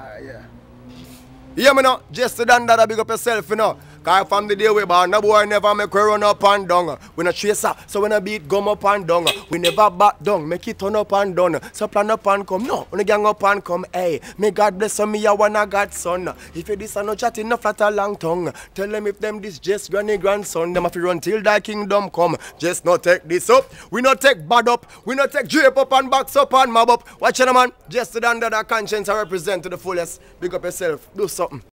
Yeah. Yeah, me know, Jezzi Dondada, big up yourself, you know. Cause from the day we born, no boy never make we run up and down. We no chaser, so when I beat gum up and down. We never back down, make it turn up and down. So plan up and come, no, when gang up and come, hey. May God bless me, I wanna God son. If you this a no chatting, no flat a long tongue. Tell them if them this just granny grandson, them have to run till thy kingdom come. Just not take this up, we not take bad up, we not take drape up and box up and mob up. Watch it, man, Jezzi Dondada Konshens I represent to the fullest. Big up yourself, do something.